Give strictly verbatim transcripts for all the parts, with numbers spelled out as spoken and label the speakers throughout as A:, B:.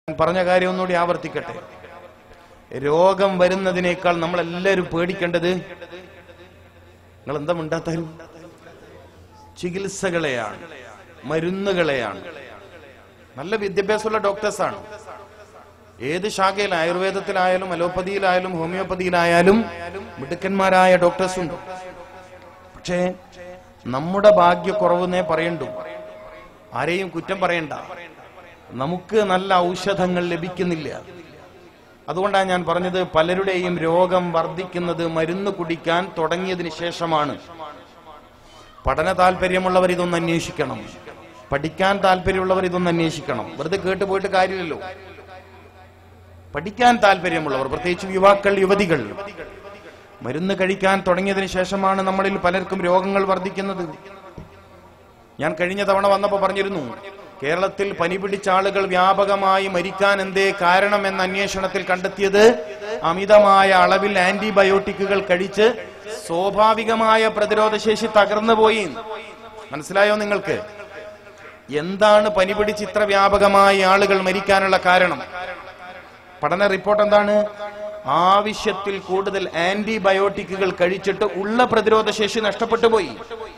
A: പറഞ്ഞ കാര്യം ഒന്നുകൂടി ആവർത്തിക്കട്ടെ. രോഗം വരുന്നതിനേക്കാൾ നമ്മളെല്ലാവരും പേടിക്കേണ്ടത്, നിങ്ങൾ എന്താ മിണ്ടാത്താലും, ചികിത്സകളെയാണ്, മരുന്നുകളെയാണ്. നല്ല വിദ്യാഭ്യാസമുള്ള ഡോക്ടേഴ്സാണ്. ഏത് ശാഖയിൽ, ആയുർവേദത്തിലായാലും അലോപ്പതിയിലായാലും ഹോമിയോപ്പതിയിലായാലും മിടുക്കന്മാരായ ഡോക്ടേഴ്സ് ഉണ്ട്. പക്ഷേ നമ്മുടെ ഭാഗ്യക്കുറവെന്നേ പറയണ്ടു. ആരെയും കുറ്റം പറയണ്ട. നമുക്ക് നല്ല ഔഷധങ്ങൾ ലഭിക്കുന്നില്ല. അതുകൊണ്ടാണ് ഞാൻ പറഞ്ഞത്, പലരുടെയും രോഗം വർദ്ധിക്കുന്നത് മരുന്ന് കുടിക്കാൻ തുടങ്ങിയതിന് ശേഷമാണ്. പഠന താല്പര്യമുള്ളവർ ഇതൊന്ന് അന്വേഷിക്കണം. പഠിക്കാൻ താല്പര്യമുള്ളവർ ഇതൊന്ന് അന്വേഷിക്കണം. വെറുതെ കേട്ട് പോയിട്ട് കാര്യമില്ലല്ലോ. പഠിക്കാൻ താല്പര്യമുള്ളവർ, പ്രത്യേകിച്ച് യുവാക്കൾ, യുവതികൾ, മരുന്ന് കഴിക്കാൻ തുടങ്ങിയതിന് ശേഷമാണ് നമ്മളിൽ പലർക്കും രോഗങ്ങൾ വർദ്ധിക്കുന്നത്. ഞാൻ കഴിഞ്ഞ തവണ വന്നപ്പോൾ പറഞ്ഞിരുന്നു, കേരളത്തിൽ പനി പിടിച്ച ആളുകൾ വ്യാപകമായി മരിക്കാൻ എന്തേ കാരണം എന്ന അന്വേഷണത്തിൽ കണ്ടെത്തിയത് അമിതമായ അളവിൽ ആന്റിബയോട്ടിക്കുകൾ കഴിച്ച് സ്വാഭാവികമായ പ്രതിരോധശേഷി തകർന്നു പോയി. മനസ്സിലായോ നിങ്ങൾക്ക്? എന്താണ് പനി പിടിച്ച് ഇത്ര വ്യാപകമായി ആളുകൾ മരിക്കാനുള്ള കാരണം? പഠന റിപ്പോർട്ട് എന്താണ്? ആവശ്യത്തിൽ കൂടുതൽ ആന്റിബയോട്ടിക്കുകൾ കഴിച്ചിട്ട് ഉള്ള പ്രതിരോധശേഷി നഷ്ടപ്പെട്ടു പോയി.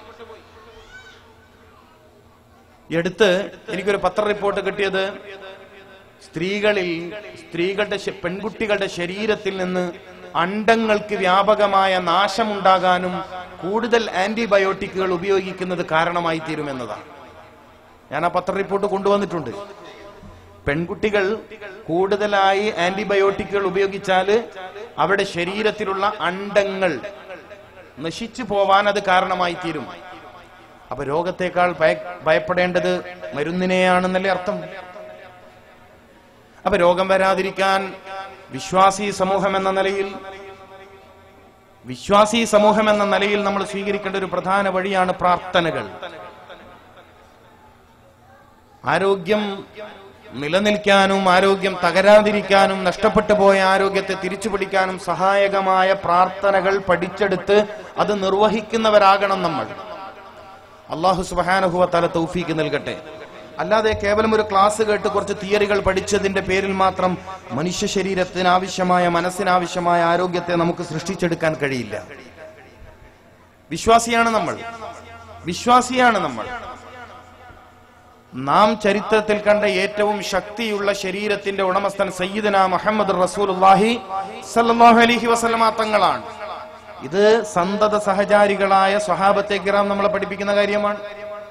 A: എടുത്ത് എനിക്കൊരു പത്ര റിപ്പോർട്ട് കിട്ടിയത്, സ്ത്രീകളിൽ സ്ത്രീകളുടെ പെൺകുട്ടികളുടെ ശരീരത്തിൽ നിന്ന് അണ്ഡങ്ങൾക്ക് വ്യാപകമായ നാശമുണ്ടാകാനും കൂടുതൽ ആന്റിബയോട്ടിക്കുകൾ ഉപയോഗിക്കുന്നത് കാരണമായി തീരുമെന്നതാണ്. ഞാൻ ആ പത്ര റിപ്പോർട്ട് കൊണ്ടുവന്നിട്ടുണ്ട്. പെൺകുട്ടികൾ കൂടുതലായി ആന്റിബയോട്ടിക്കുകൾ ഉപയോഗിച്ചാൽ അവരുടെ ശരീരത്തിലുള്ള അണ്ഡങ്ങൾ നശിച്ചു പോവാൻ അത് കാരണമായി തീരും. അപ്പൊ രോഗത്തെക്കാൾ ഭയ ഭയപ്പെടേണ്ടത് മരുന്നിനെയാണെന്നല്ലേ അർത്ഥം? അപ്പൊ രോഗം വരാതിരിക്കാൻ വിശ്വാസി സമൂഹം എന്ന നിലയിൽ വിശ്വാസി സമൂഹം എന്ന നിലയിൽ നമ്മൾ സ്വീകരിക്കേണ്ട ഒരു പ്രധാന വഴിയാണ് പ്രാർത്ഥനകൾ. ആരോഗ്യം നിലനിൽക്കാനും ആരോഗ്യം തകരാതിരിക്കാനും നഷ്ടപ്പെട്ടു പോയ ആരോഗ്യത്തെ തിരിച്ചുപിടിക്കാനും സഹായകമായ പ്രാർത്ഥനകൾ പഠിച്ചെടുത്ത് അത് നിർവഹിക്കുന്നവരാകണം നമ്മൾ. അല്ലാഹു സുബ്ഹാനഹു വ തആല തൗഫീഖ് നൽകട്ടെ. അല്ലാതെ കേവലം ഒരു ക്ലാസ് കേട്ട് കുറച്ച് തിയറികൾ പഠിച്ചതിന്റെ പേരിൽ മാത്രം മനുഷ്യ ശരീരത്തിന് ആവശ്യമായ, മനസ്സിനാവശ്യമായ ആരോഗ്യത്തെ നമുക്ക് സൃഷ്ടിച്ചെടുക്കാൻ കഴിയില്ല. വിശ്വാസിയാണ് നമ്മൾ, വിശ്വാസിയാണ് നമ്മൾ. നാം ചരിത്രത്തിൽ കണ്ട ഏറ്റവും ശക്തിയുള്ള ശരീരത്തിന്റെ ഉടമസ്ഥൻ സയ്യിദുനാ മുഹമ്മദ് റസൂലുള്ളാഹി സ്വല്ലല്ലാഹു അലൈഹി വസല്ലമ തങ്ങളാണ്. ഇത് സന്തത സഹചാരികളായ സ്വഹാബത്തെ കിറാം നമ്മളെ പഠിപ്പിക്കുന്ന കാര്യമാണ്.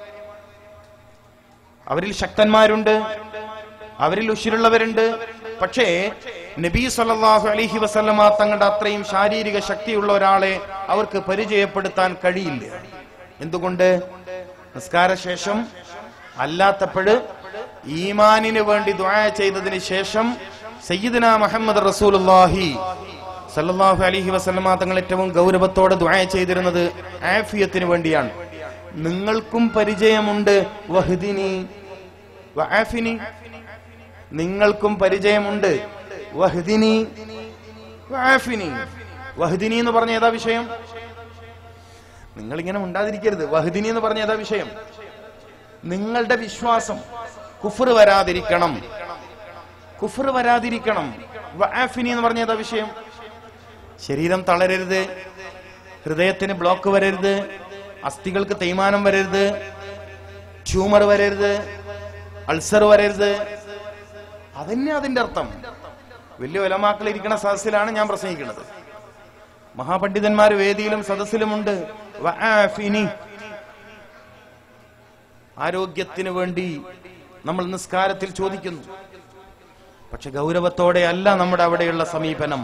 A: അവരിൽ ശക്തന്മാരുണ്ട്, അവരിൽ ഉശിരുള്ളവരുണ്ട്. പക്ഷേ നബി സല്ലല്ലാഹു അലൈഹി വസല്ലമ തങ്ങളുടെ അത്രയും ശാരീരിക ശക്തിയുള്ള ഒരാളെ അവർക്ക് പരിചയപ്പെടുത്താൻ കഴിയില്ല. എന്തുകൊണ്ട്? നിസ്കാരശേഷം അല്ലാത്തപ്പോഴ് ഈമാനിന് വേണ്ടി ദുആ ചെയ്തതിന് ശേഷം സയ്യിദുനാ മുഹമ്മദ് റസൂലുള്ളാഹി സല്ലല്ലാഹു അലൈഹി വസല്ലമ തങ്ങൾ ഏറ്റവും ഗൗരവത്തോടെ ദുആ ചെയ്തിരുന്നത് ആഫിയത്തിന് വേണ്ടിയാണ്. നിങ്ങൾക്കും പരിചയമുണ്ട് വഹ്ദിനി വആഫിനി, നിങ്ങൾക്കും പരിചയമുണ്ട് വഹ്ദിനി വആഫിനി. വഹ്ദിനി എന്ന് പറഞ്ഞ ഏതാ വിഷയം? നിങ്ങൾ ഇങ്ങനെ ഉണ്ടാതിരിക്കരുത്. വഹ്ദിനി എന്ന് പറഞ്ഞ ഏതാ വിഷയം? നിങ്ങളുടെ വിശ്വാസം കുഫ്ർ വരാതിരിക്കണം, കുഫ്ർ വരാതിരിക്കണം. വആഫിനി എന്ന് പറഞ്ഞ ഏതാ വിഷയം? ശരീരം തളരരുത്, ഹൃദയത്തിന് ബ്ലോക്ക് വരരുത്, അസ്ഥികൾക്ക് തേയ്മാനം വരരുത്, ട്യൂമർ വരരുത്, അൾസർ വരരുത്. അതന്നെ അതിന്റെ അർത്ഥം. വലിയ ഉലമാക്കൾ ഇരിക്കുന്ന സദസ്സിലാണ് ഞാൻ പ്രസംഗിക്കുന്നത്. മഹാപണ്ഡിതന്മാർ വേദിയിലും സദസ്സിലുമുണ്ട്. വആഫിനി, ആരോഗ്യത്തിന് വേണ്ടി നമ്മൾ നിസ്കാരത്തിൽ ചോദിക്കുന്നു. പക്ഷെ ഗൗരവത്തോടെ അല്ല നമ്മുടെ അവിടെയുള്ള സമീപനം.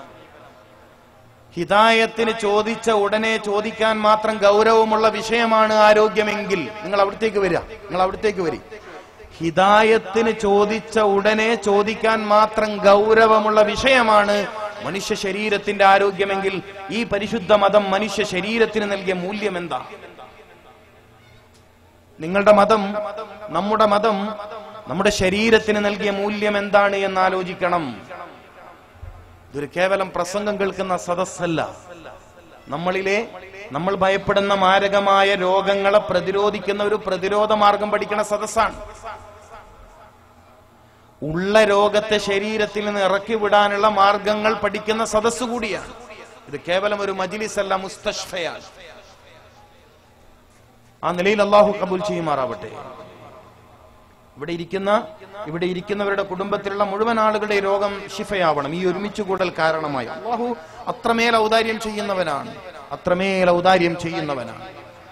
A: ഹിദായത്തിന് ചോദിച്ച ഉടനെ ചോദിക്കാൻ മാത്രം ഗൗരവമുള്ള വിഷയമാണ് ആരോഗ്യമെങ്കിൽ നിങ്ങൾ അവിടത്തേക്ക് വരിക, നിങ്ങൾ അവിടത്തേക്ക് വരി. ഹിദായത്തിന് ചോദിച്ച ഉടനെ ചോദിക്കാൻ മാത്രം ഗൗരവമുള്ള വിഷയമാണ് മനുഷ്യ ശരീരത്തിന്റെ ആരോഗ്യമെങ്കിൽ ഈ പരിശുദ്ധ മതം മനുഷ്യ ശരീരത്തിന് നൽകിയ മൂല്യം എന്താ? നിങ്ങളുടെ മതം, നമ്മുടെ മതം നമ്മുടെ ശരീരത്തിന് നൽകിയ മൂല്യം എന്താണ് എന്ന് ആലോചിക്കണം. ഇതൊരു കേവലം പ്രസംഗം കേൾക്കുന്ന സദസ്സല്ല. നമ്മളിലെ നമ്മൾ ഭയപ്പെടുന്ന മാരകമായ രോഗങ്ങളെ പ്രതിരോധിക്കുന്ന ഒരു പ്രതിരോധ മാർഗം പഠിക്കുന്ന സദസ്സാണ്. ഉള്ള രോഗത്തെ ശരീരത്തിൽ നിന്ന് ഇറക്കി വിടാനുള്ള മാർഗങ്ങൾ പഠിക്കുന്ന സദസ്സ് കൂടിയാണ് ഇത്. കേവലം ഒരു മജ്ലിസ് അല്ല, മുസ്തശ്ഫയാണ്. ആ നിലയിൽ അള്ളാഹു കബൂൽ ചെയ്യുമാറാവട്ടെ. ഇവിടെ ഇരിക്കുന്ന ഇവിടെ ഇരിക്കുന്നവരുടെ കുടുംബത്തിലുള്ള മുഴുവൻ ആളുകളുടെ രോഗം ശിഫയാവണം ഈ ഒരുമിച്ച് കൂടൽ കാരണമായി. അള്ളാഹു അത്രമേൽ ഔദാര്യം ചെയ്യുന്നവനാണ്, അത്രമേൽ ഔദാര്യം ചെയ്യുന്നവനാണ്.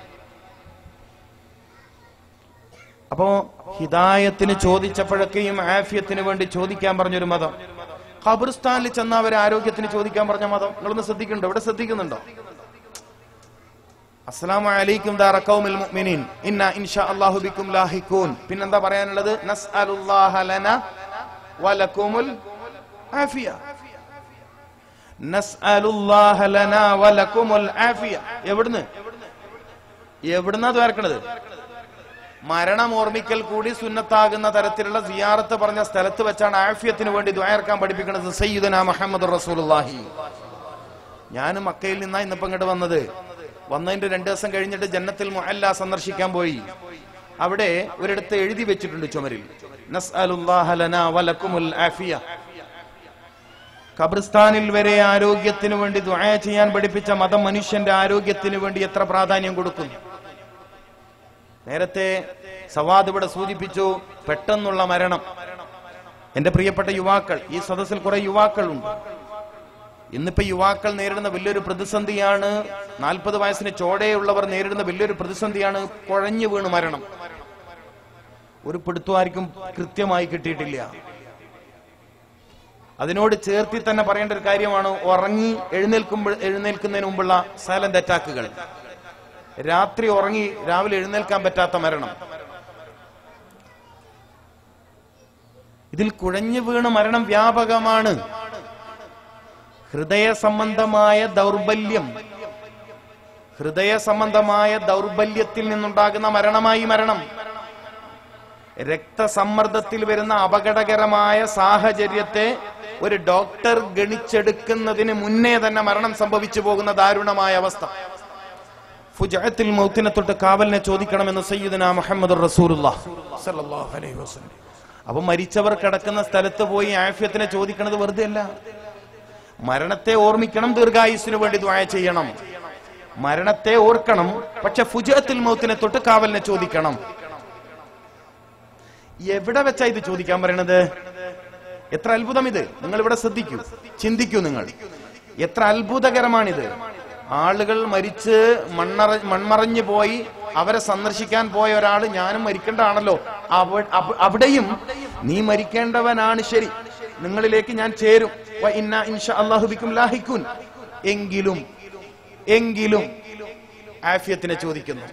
A: അപ്പോ ഹിദായത്തിന് ചോദിച്ചപ്പോഴൊക്കെയും ആഫിയത്തിന് വേണ്ടി ചോദിക്കാൻ പറഞ്ഞൊരു മതം, ഖബർസ്ഥാനിൽ ചെന്ന അവരെ ആരോഗ്യത്തിന് ചോദിക്കാൻ പറഞ്ഞ മതം നിങ്ങളൊന്ന് ശ്രദ്ധിക്കുന്നുണ്ടോ? ഇവിടെ ശ്രദ്ധിക്കുന്നുണ്ടോ? അസ്സലാമു അലൈക്കും ദാറ ഖൗമിൽ മുഅ്മിനീൻ ഇന്നാ ഇൻഷാ അല്ലാഹു ബിക്കും ലാഹിഖൂൻ. പിന്നെന്താ പറയാനുള്ളത്? നസ്അലുല്ലാഹ ലനാ വലകുമുൽ ആഫിയ. നസ്അലുല്ലാഹ ലനാ വലകുമുൽ ആഫിയ. എവിടുന്ന് എവിടുന്നാ ദ്വാരക്കണത്? മരണം ഓർമ്മിക്കൽ കൂടി സുന്നത്താകുന്ന തരത്തിലുള്ള സിയാറത്ത് പറഞ്ഞ സ്ഥലത്ത് വെച്ചാണ് ആഫിയത്തിന് വേണ്ടി ദ്വാരക്കാൻ പഠിപ്പിക്കുന്നത് സയ്യിദുനാ മുഹമ്മദ് റസൂലുള്ളാഹി. ഞാൻ മക്കയിൽ നിന്നാ ഇന്നിപ്പോ ഇങ്ങോട്ട് വന്നത്. വന്നതിന്റെ രണ്ടു ദിവസം കഴിഞ്ഞിട്ട് ജന്നത്തുൽ മുഅല്ല സന്ദർശിക്കാൻ പോയി. അവിടെ ഒരിടത്ത് എഴുതി വെച്ചിട്ടുണ്ട് ചുമരിൽ, നസ്അലുല്ലാഹ ലനാ വലകുമുൽ ആഫിയ. ഖബർസ്ഥാനിൽ വരെ ആരോഗ്യത്തിന് വേണ്ടി ദുആ ചെയ്യാൻ പഠിപ്പിച്ച മതം മനുഷ്യന്റെ ആരോഗ്യത്തിന് വേണ്ടി എത്ര പ്രാധാന്യം കൊടുക്കുന്നു. നേരത്തെ സവാദ് ഇവിടെ സൂചിപ്പിച്ചു പെട്ടെന്നുള്ള മരണം. എന്റെ പ്രിയപ്പെട്ട യുവാക്കൾ, ഈ സദസ്സിൽ കുറെ യുവാക്കളുണ്ട്. ഇന്നിപ്പോ യുവാക്കൾ നേരിടുന്ന വലിയൊരു പ്രതിസന്ധിയാണ്, നാൽപ്പത് വയസ്സിന് ചോടയുള്ളവർ നേരിടുന്ന വലിയൊരു പ്രതിസന്ധിയാണ് കുഴഞ്ഞു വീണ് മരണം. ഒരു പിടുത്തമാർക്കും കൃത്യമായി കിട്ടിയിട്ടില്ല. അതിനോട് ചേർത്തി തന്നെ പറയേണ്ട ഒരു കാര്യമാണ് ഉറങ്ങി എഴുന്നേൽക്കുമ്പോൾ എഴുന്നേൽക്കുന്നതിന് മുമ്പുള്ള സൈലന്റ് അറ്റാക്കുകൾ. രാത്രി ഉറങ്ങി രാവിലെ എഴുന്നേൽക്കാൻ പറ്റാത്ത മരണം. ഇതിൽ കുഴഞ്ഞു വീണ് മരണം വ്യാപകമാണ്. ഹൃദയ സംബന്ധമായ ദൗർബല്യം, ഹൃദയ സംബന്ധമായ ദൗർബല്യത്തിൽ നിന്നുണ്ടാകുന്ന മരണമായി മരണം. രക്തസമ്മർദ്ദത്തിൽ വരുന്ന അപകടകരമായ സാഹചര്യത്തെ ഒരു ഡോക്ടർ ഗണിച്ചെടുക്കുന്നതിന് മുന്നേ തന്നെ മരണം സംഭവിച്ചു പോകുന്ന ദാരുണമായ അവസ്ഥ. ഫുജഅത്തുൽ മൗത്തിനെ തൊട്ട് കാവലിനെ ചോദിക്കണമെന്ന് സയ്യിദുനാ മുഹമ്മദ് റസൂലുള്ളാഹി സ്വല്ലല്ലാഹു അലൈഹി വസല്ലം. അപ്പൊ മരിച്ചവർ കിടക്കുന്ന സ്ഥലത്ത് പോയി ആഫിയത്തിനെ ചോദിക്കുന്നത് വെറുതെ അല്ല. മരണത്തെ ഓർമ്മിക്കണം, ദീർഘായുസ്സിന് വേണ്ടി ദുആ ചെയ്യണം. മരണത്തെ ഓർക്കണം, പക്ഷെ ഫുജഅത്തുൽ മൗത്തിനെ തൊട്ട് കാവലിനെ ചോദിക്കണം. എവിടെ വെച്ചാ ഇത് ചോദിക്കാൻ പറയണത്? എത്ര അത്ഭുതം ഇത്! നിങ്ങൾ ഇവിടെ ശ്രദ്ധിക്കൂ, ചിന്തിക്കൂ. നിങ്ങൾ എത്ര അത്ഭുതകരമാണിത്. ആളുകൾ മരിച്ച് മണ്ണറ മൺമറഞ്ഞു പോയി അവരെ സന്ദർശിക്കാൻ പോയ ഒരാള് ഞാനും മരിക്കേണ്ടതാണല്ലോ, അവിടെയും നീ മരിക്കേണ്ടവനാണ്, ശരി, നിങ്ങളിലേക്ക് ഞാൻ ചേരും, ഇന്നാ ഇൻഷാ അല്ലാഹു ബിക്കും ലാഹിഖൂൻ. എങ്കിലും എങ്കിലും ആഫിയത്തിനെ ചോദിക്കുന്നു.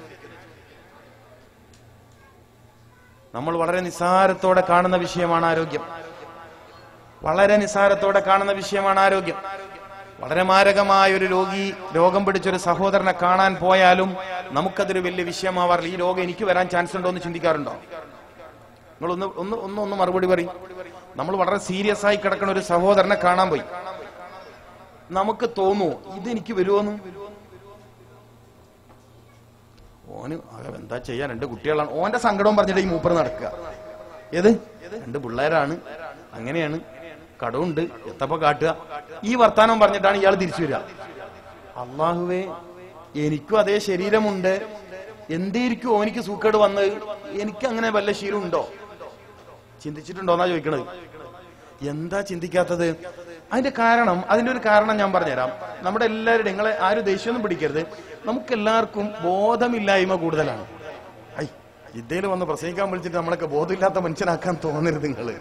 A: നമ്മൾ വളരെ നിസ്സാരത്തോടെ കാണുന്ന വിഷയമാണ് ആരോഗ്യം. വളരെ നിസ്സാരത്തോടെ കാണുന്ന വിഷയമാണ് ആരോഗ്യം. വളരെ മാരകമായ ഒരു രോഗി, രോഗം പിടിച്ചൊരു സഹോദരനെ കാണാൻ പോയാലും നമുക്കതൊരു വലിയ വിഷയമാവാറില്ല. ഈ രോഗം എനിക്ക് വരാൻ ചാൻസ് ഉണ്ടോ എന്ന് ചിന്തിക്കാറുണ്ടോ? നിങ്ങൾ ഒന്ന് ഒന്ന് ഒന്ന് ഒന്ന് മറുപടി പറയും. നമ്മൾ വളരെ സീരിയസ് ആയി കിടക്കുന്ന ഒരു സഹോദരനെ കാണാൻ പോയി, നമുക്ക് തോന്നുമോ ഇതെനിക്ക് വരുമോന്ന്? ഓന് എന്താ ചെയ്യാൻ, രണ്ട് കുട്ടികളാണ്, ഓന്റെ സങ്കടവും പറഞ്ഞിട്ട് ഈ മൂപ്പർ നടക്കുക. ഏത് രണ്ട് പിള്ളേരാണ്, അങ്ങനെയാണ്, കടവുണ്ട്, എത്തപ്പ കാട്ടുക, ഈ വർത്താനം പറഞ്ഞിട്ടാണ് ഇയാൾ തിരിച്ചു വരിക. അള്ളാഹുവേ, എനിക്കും അതേ ശരീരമുണ്ട്, എന്തേരിക്കും ഓനിക്ക് സൂക്കേട് വന്നത്, എനിക്ക് അങ്ങനെ വല്ല ശീലം ഉണ്ടോ? ചിന്തിച്ചിട്ടുണ്ടോന്നാ ചോദിക്കണത്. എന്താ ചിന്തിക്കാത്തത്? അതിന്റെ കാരണം, അതിന്റെ ഒരു കാരണം ഞാൻ പറഞ്ഞുതരാം. നമ്മുടെ എല്ലാവരുടെയും, നിങ്ങളെ ആരും ദേഷ്യമൊന്നും പിടിക്കരുത്, നമുക്കെല്ലാവർക്കും ബോധമില്ലായ്മ കൂടുതലാണ്. ഐ ഇതേലും വന്ന് പ്രസംഗിക്കാൻ വിളിച്ചിട്ട് നമ്മളൊക്കെ ബോധമില്ലാത്ത മനുഷ്യനാക്കാൻ തോന്നരുത്. നിങ്ങള്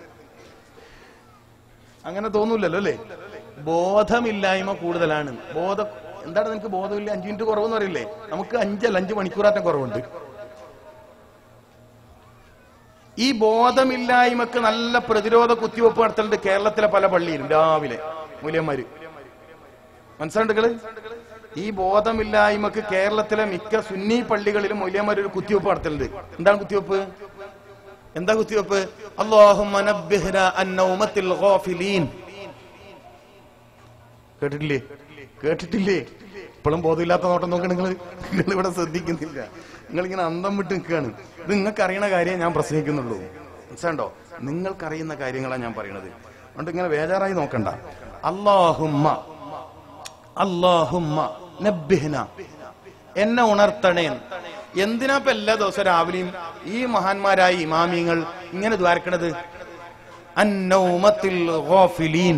A: അങ്ങനെ തോന്നൂലല്ലോ അല്ലേ? ബോധമില്ലായ്മ കൂടുതലാണ്. ബോധം എന്താണ്? നിനക്ക് ബോധമില്ല, അഞ്ചു മിനിറ്റ് കുറവെന്ന് പറയില്ലേ? നമുക്ക് അഞ്ചല്ല അഞ്ച് മണിക്കൂറാറ്റം കുറവുണ്ട്. ഈ ബോധമില്ലായ്മക്ക് നല്ല പ്രതിരോധ കുത്തിവെപ്പ് നടത്തലുണ്ട് കേരളത്തിലെ പല പള്ളിയിലും രാവിലെ മൂല്യന്മാര്. മനസ്സിലുണ്ടെങ്കില് ഈ ബോധമില്ലായ്മക്ക് കേരളത്തിലെ മിക്ക സുന്നി പള്ളികളിലും മൂല്യന്മാർ ഒരു കുത്തിവെപ്പ് നടത്തലുണ്ട്. എന്താണ് കുത്തിവെപ്പ്? എന്താ കുത്തിവെപ്പ്? അല്ലാഹുമ്മ നബ്ബിഹ്നാ അൻ നൗമത്തിൽ ഗാഫിലീൻ. കേട്ടിട്ടില്ലേ? കേട്ടിട്ടില്ലേ? ഇപ്പോഴും ബോധമില്ലാത്ത നോട്ടം നോക്കണം. നിങ്ങൾ നിങ്ങൾ ഇവിടെ ശ്രദ്ധിക്കുന്നില്ല, നിങ്ങളിങ്ങനെ അന്തം വിട്ട് നിൽക്കുകയാണ്. ഇത് നിങ്ങൾക്ക് അറിയണ കാര്യം ഞാൻ പ്രസംഗിക്കുന്നുള്ളൂ. മനസ്സിലുണ്ടോ? നിങ്ങൾക്കറിയുന്ന കാര്യങ്ങളാണ് ഞാൻ പറയുന്നത്. അതുകൊണ്ട് ഇങ്ങനെ ബേജാറായി നോക്കണ്ട. അല്ലാഹുമ്മ അല്ലാഹുമ്മ നബ്ബിഹ്ന, എന്നെ ഉണർത്തണേ. എന്തിനാ ഇപ്പൊ എല്ലാ ദിവസവും രാവിലെയും ഈ മഹാന്മാരായ ഇമാമിങ്ങൾ ഇങ്ങനെ ദ്വാരക്കണത്? അന്നൗമത്തിൽ ഗാഫിലീൻ,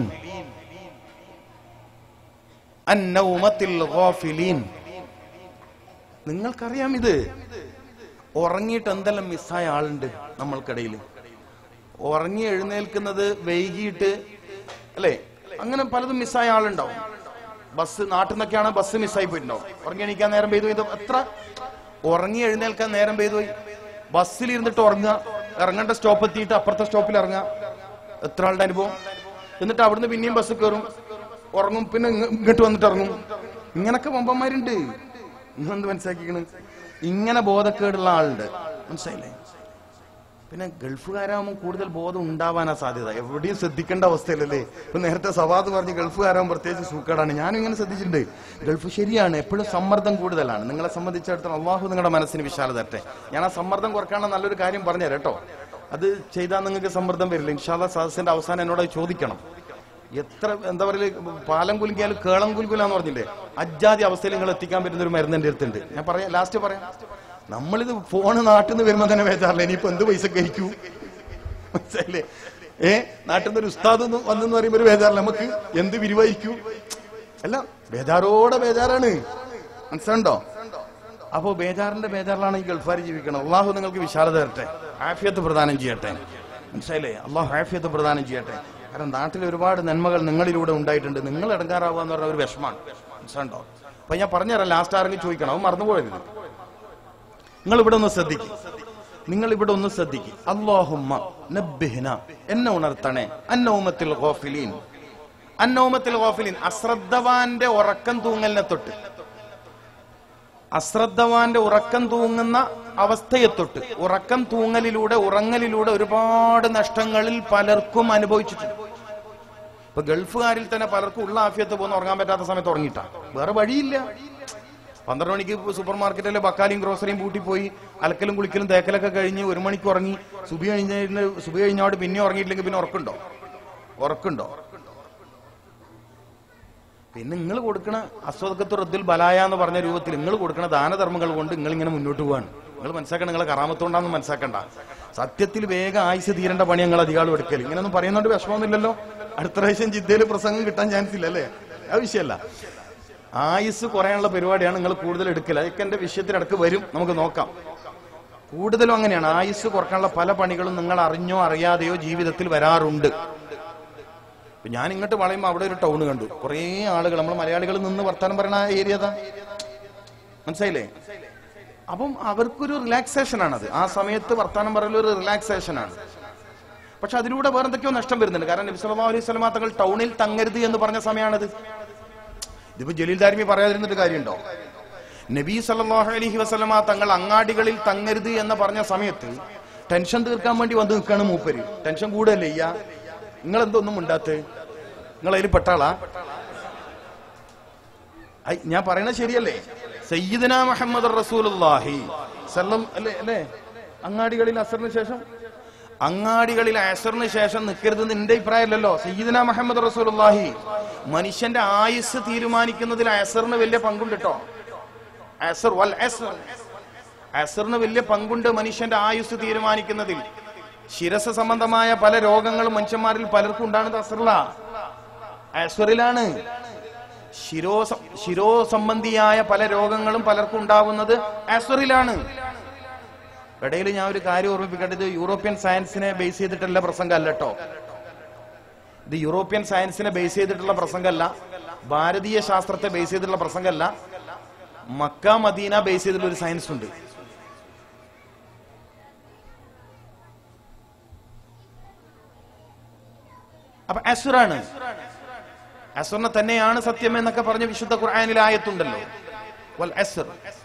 A: അന്നൗമത്തിൽ ഗാഫിലീൻ. നിങ്ങൾക്കറിയാം ഇത്. ഉറങ്ങിയിട്ട് എന്തെല്ലാം മിസ്സായ ആളുണ്ട് നമ്മൾക്കിടയിൽ. ഉറങ്ങി എഴുന്നേൽക്കുന്നത് വൈകിട്ട് അല്ലെ, അങ്ങനെ പലതും മിസ്സായ ആളുണ്ടാവും. ബസ് നാട്ടിൽ നിന്നൊക്കെയാണ് ബസ് മിസ്സായി പോയിട്ടുണ്ടാവും. ഉറങ്ങി എണീക്കാൻ നേരം പെയ്തു പോയി. എത്ര ഉറങ്ങി എഴുന്നേൽക്കാൻ നേരം പെയ്തു പോയി. ബസ്സിൽ ഇരുന്നിട്ട് ഉറങ്ങുക, ഇറങ്ങേണ്ട സ്റ്റോപ്പ് എത്തിയിട്ട് അപ്പുറത്തെ സ്റ്റോപ്പിൽ ഇറങ്ങുക. എത്ര ആളുടെ അനുഭവം. എന്നിട്ട് അവിടുന്ന് പിന്നെയും ബസ് കയറും, ഉറങ്ങും, പിന്നെ ഇങ്ങോട്ട് വന്നിട്ട് ഇറങ്ങും. ഇങ്ങനൊക്കെ വമ്പന്മാരുണ്ട്. നിങ്ങളെന്ത് മനസ്സിലാക്കിക്കണ്? ഇങ്ങനെ ബോധക്കേടുള്ള ആളുണ്ട്. മനസ്സിലായില്ലേ? പിന്നെ ഗൾഫുകാരാകുമ്പോൾ കൂടുതൽ ബോധം ഉണ്ടാവാനാ സാധ്യത. എവിടെയും ശ്രദ്ധിക്കേണ്ട അവസ്ഥയിലല്ലേ. ഇപ്പൊ നേരത്തെ സവാദ് പറഞ്ഞ് ഗൾഫുകാരാകുമ്പോൾ പ്രത്യേകിച്ച് സൂക്കേടാണ്. ഞാനും ഇങ്ങനെ ശ്രദ്ധിച്ചിട്ടുണ്ട്. ഗൾഫ് ശരിയാണ്, എപ്പോഴും സമ്മർദ്ദം കൂടുതലാണ്. നിങ്ങളെ സംബന്ധിച്ചിടത്തോളം അള്ളാഹു നിങ്ങളുടെ മനസ്സിന് വിശാലത തരട്ടെ. ഞാൻ ആ സമ്മർദ്ദം കുറക്കാനുള്ള നല്ലൊരു കാര്യം പറഞ്ഞുതരാം കേട്ടോ. അത് ചെയ്താൽ നിങ്ങൾക്ക് സമ്മർദ്ദം വരില്ല. ഇൻഷാ അല്ലാഹ് സദസ്സിന്റെ അവസാനം എന്നോട് ചോദിക്കണം. എത്ര എന്താ പറയുക, പാലം കുലുക്കിയാലും കേളം കുലുക്കില്ലാന്ന് പറഞ്ഞില്ലേ, അജാതി അവസ്ഥയിൽ നിങ്ങൾ എത്തിക്കാൻ പറ്റുന്ന ഒരു മരുന്ന് എന്റെ അടുത്തുണ്ട്. ഞാൻ പറയാം, ലാസ്റ്റ് പറയാം. നമ്മളിത് ഫോണ് നാട്ടിൽ നിന്ന് വരുമ്പോ തന്നെ ബേജാറില്ല, ഇനിയിപ്പോ എന്ത് പൈസ കഴിക്കൂ. മനസ്സിലായില്ലേ? ഏ നാട്ടിൽ നിന്ന് ഒരു ഉസ്താദ് വന്നെന്ന് പറയുമ്പോ ഒരു ബേജാറില്ല, നമുക്ക് എന്ത് വിരിവായിക്കൂ. അല്ല, ബേജാറോടെ ബേജാറാണ്. മനസ്സിലുണ്ടോ? അപ്പോ ബേജാറിന്റെ ബേജാറിലാണ് ഈ ഗൾഫാർ ജീവിക്കണം. അള്ളാഹു നിങ്ങൾക്ക് വിശാലത തരട്ടെ, ആഫിയത്ത് പ്രദാനം ചെയ്യട്ടെ. മനസ്സിലായില്ലേ? അള്ളാഹു ആഫിയത്ത് പ്രദാനം ചെയ്യട്ടെ. കാരണം നാട്ടിൽ ഒരുപാട് നന്മകൾ നിങ്ങളിലൂടെ ഉണ്ടായിട്ടുണ്ട്. നിങ്ങൾ ഇടങ്ങാറാവുക എന്ന് പറഞ്ഞ ഒരു വിഷമാണ്. മനസ്സിലുണ്ടോ? അപ്പൊ ഞാൻ പറഞ്ഞുതരാം, ലാസ്റ്റ് ആരെങ്കിലും ചോദിക്കണം, അവൻ മറന്നുപോയത്. നിങ്ങൾ ഇവിടെ ഒന്ന് ശ്രദ്ധിക്കും, നിങ്ങൾ ഇവിടെ ഒന്ന് ശ്രദ്ധിക്കും. അല്ലാഹുമ്മ നബ്ബിഹ്ന, എന്നെ ഉണർത്തണേ. അന്നൗമത്തിൽ ഗാഫിലീൻ, അന്നൗമത്തിൽ ഗാഫിലീൻ, അശ്രദ്ധവാന്റെ ഉറക്കം തൂങ്ങലിനെ തൊട്ട്, അശ്രദ്ധവാന്റെ ഉറക്കം തൂങ്ങുന്ന അവസ്ഥയെ തൊട്ട്. ഉറക്കം തൂങ്ങലിലൂടെ ഉറങ്ങലിലൂടെ ഒരുപാട് നഷ്ടങ്ങളിൽ പലർക്കും അനുഭവിച്ചിട്ടുണ്ട്. ഇപ്പൊ ഗൾഫുകാരിൽ തന്നെ പലർക്കും ഉള്ള ആഫിയത്ത് പോകുന്ന ഉറങ്ങാൻ പറ്റാത്ത സമയത്ത് ഉറങ്ങിയിട്ടാ, വേറെ വഴിയില്ല. പന്ത്രണ്ട് മണിക്ക് സൂപ്പർ മാർക്കറ്റിലെ ബക്കാലിയും ഗ്രോസറിയും പൂട്ടി പോയി അലക്കലും കുളിക്കലും തേക്കലൊക്കെ കഴിഞ്ഞ് ഒരു മണിക്ക് ഉറങ്ങി. സുബി കഴിഞ്ഞ സുബി കഴിഞ്ഞോട് പിന്നെ ഉറങ്ങിയിട്ടില്ലെങ്കിൽ പിന്നെ ഉറക്കുണ്ടോ? ഉറക്കുണ്ടോ? പിന്നെ നിങ്ങൾ കൊടുക്കണ അസ്വദക്കത്തു റദ്ദുൽ ബലായ എന്ന് പറഞ്ഞ രൂപത്തിൽ നിങ്ങൾ കൊടുക്കണ ദാനധർമ്മങ്ങൾ കൊണ്ട് നിങ്ങൾ ഇങ്ങനെ മുന്നോട്ട് പോവാണ്. നിങ്ങൾ മനസ്സിലാക്കണം, നിങ്ങളെ കറാമത്തോണ്ടാന്ന് മനസ്സിലാക്കണ്ട. സത്യത്തിൽ വേഗം ആയുസ് തീരേണ്ട പണി നിങ്ങൾ അധികാളം എടുക്കല്. ഇങ്ങനെയൊന്നും പറയുന്നോണ്ട് വിഷമമൊന്നുമില്ലല്ലോ. അടുത്ത പ്രാവശ്യം ജിദ്ദയിൽ പ്രസംഗം കിട്ടാൻ ചാൻസ് ഇല്ല അല്ലേ? ആ വിഷയമല്ല, ആയുസ് കുറയാനുള്ള പരിപാടിയാണ് നിങ്ങൾ കൂടുതൽ എടുക്കൽ. അതൊക്കെ എന്റെ വിഷയത്തിനടക്ക് വരും, നമുക്ക് നോക്കാം. കൂടുതലും അങ്ങനെയാണ്. ആയുസ് കുറക്കാനുള്ള പല പണികളും നിങ്ങൾ അറിഞ്ഞോ അറിയാതെയോ ജീവിതത്തിൽ വരാറുണ്ട്. ഞാൻ ഇങ്ങോട്ട് വളയുമ്പോൾ അവിടെ ഒരു ടൗൺ കണ്ടു, കുറെ ആളുകൾ, നമ്മൾ മലയാളികൾ നിന്ന് വർത്താനം പറയുന്ന ഏരിയതാ. മനസ്സിലായില്ലേ? അപ്പം അവർക്കൊരു റിലാക്സേഷൻ ആണത്. ആ സമയത്ത് വർത്താനം പറയുന്ന ഒരു റിലാക്സേഷൻ ആണ്. പക്ഷെ അതിലൂടെ വേറെ എന്തൊക്കെയോ നഷ്ടം വരുന്നുണ്ട്. കാരണം നബി സല്ലല്ലാഹു അലൈഹി വസല്ലം തങ്ങൾ ടൗണിൽ തങ്ങരുത് എന്ന് പറഞ്ഞ സമയമാണത്. ഇതിപ്പോ ജലീൽ ദാരിമി പറയാതിരുന്നിട്ട് കാര്യമുണ്ടോ? നബി സല്ലല്ലാഹു അലൈഹി വസല്ലം തങ്ങൾ അങ്ങാടികളിൽ തങ്ങരുത് എന്ന് പറഞ്ഞ സമയത്ത് ടെൻഷൻ തീർക്കാൻ വേണ്ടി വന്ന് നിൽക്കാണ് മൂപ്പര്. ടെൻഷൻ കൂടല്ലേ ചെയ്യാ? നിങ്ങൾ എന്തൊന്നും ഉണ്ടാത്ത്? നിങ്ങൾ അതിൽ പെട്ടാളാ? ഞാൻ പറയണത് ശരിയല്ലേ? സയ്യിദുനാ മുഹമ്മദ് റസൂലുള്ളാഹി സല്ലല്ലാഹു അല്ലേ അല്ലേ അങ്ങാടികളിൽ അസറിന് ശേഷം അങ്ങാടികളിൽ അസറിന് ശേഷം നിൽക്കരുതെന്ന് എന്റെ അഭിപ്രായമല്ലല്ലോ. സയ്യിദുനാ മുഹമ്മദ് റസൂലുള്ളാഹി മനുഷ്യന്റെ ആയുസ് തീരുമാനിക്കുന്നതിൽ അസറിന് വലിയ പങ്കുണ്ട് കേട്ടോ. അസർ വൽ അസർ, അസറിന് വലിയ പങ്കുണ്ട് മനുഷ്യന്റെ ആയുസ് തീരുമാനിക്കുന്നതിൽ. ശിരസ സംബന്ധമായ പല രോഗങ്ങളും മനുഷ്യന്മാരിൽ പലർക്കും ഉണ്ടാകുന്നത് അസറില അസറിലാണ്. ശിരോ ശിരോ സംബന്ധിയായ പല രോഗങ്ങളും പലർക്കും ഉണ്ടാകുന്നത് അസറിലാണ്. ഇടയിൽ ഞാൻ ഒരു കാര്യം ഓർമ്മിപ്പിക്കട്ടെ, ഇത് യൂറോപ്യൻ സയൻസിനെ ബേസ് ചെയ്തിട്ടുള്ള പ്രസംഗമല്ല കേട്ടോ. ഇത് യൂറോപ്യൻ സയൻസിനെ ബേസ് ചെയ്തിട്ടുള്ള പ്രസംഗമല്ല, ഭാരതീയ ശാസ്ത്രത്തെ ബേസ് ചെയ്തിട്ടുള്ള പ്രസംഗമല്ല. മക്ക മദീന ബേസ് ചെയ്തിട്ടുള്ള ഒരു സയൻസ് ഉണ്ട്. അപ്പൊ അസുറാണ്, അസുറിനെ തന്നെയാണ് സത്യം എന്നൊക്കെ പറഞ്ഞ് വിശുദ്ധ ഖുർആനിൽ ആയത്തുണ്ടല്ലോ. വൽ അസ്ർ,